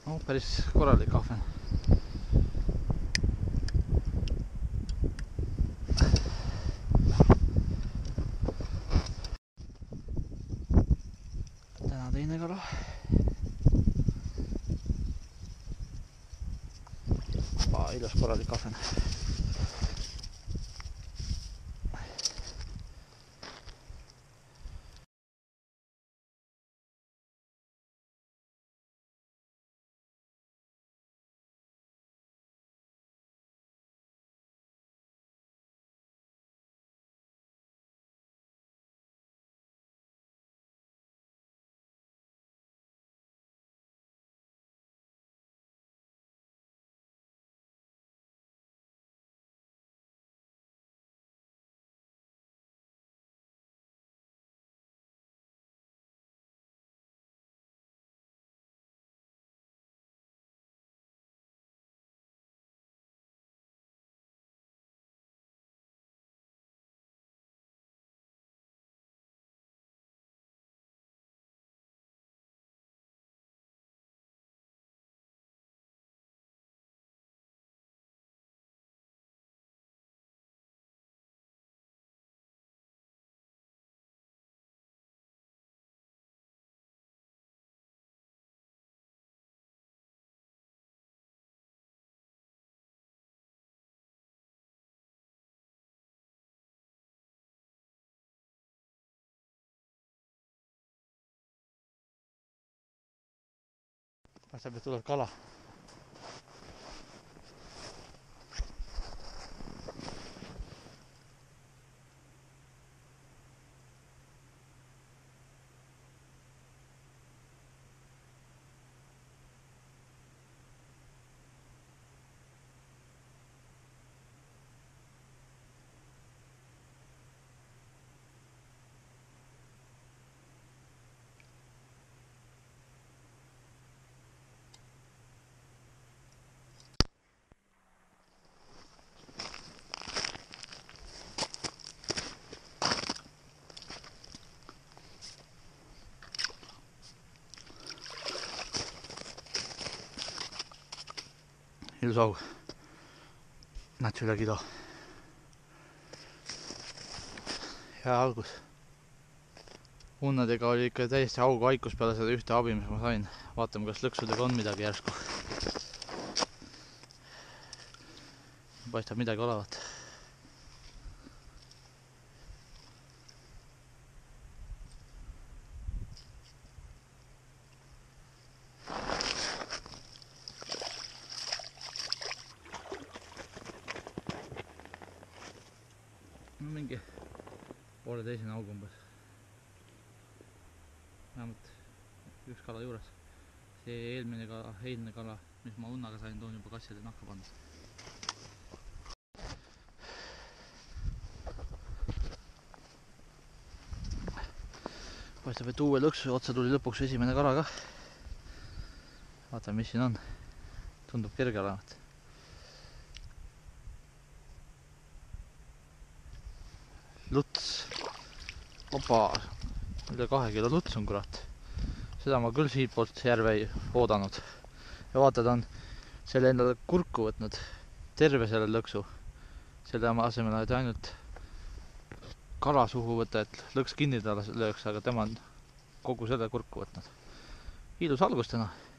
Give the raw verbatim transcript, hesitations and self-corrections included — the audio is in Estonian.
Oh, päris korralik ahven. Täna teine kala. Aa, ilus korralik ahven. Paistab, et tuleb kala. Ilus aug. Näed üle kilo. Hea algus. Unnadega oli ikka täiesti augu haikus peale seda ühte abi, mis ma sain. Vaatame, kas lõksudega on midagi järsku. Paistab midagi olevat. No mingi poole teisene aug umbes. Vähemalt üks kala juures. See eelmine kala, eilne kala, mis ma unnaga sain, toon juba kassile nahka pannud. Paistab, et uue lõksu otsa tuli lõpuks esimene kala ka. Vaatame, mis siin on. Tundub kerge olevat. Luts. Opa, üle kahe kilo luts on, kurat. Seda ma küll siit poolt järve ei oodanud. Ja vaata, ta on selle endale kurku võtnud. Terve selle lõksu. Selle asemel, et ainult kala suhu võtta, et lõks kinni ta lööks, aga tema on kogu selle kurku võtnud. Ilus algus täna.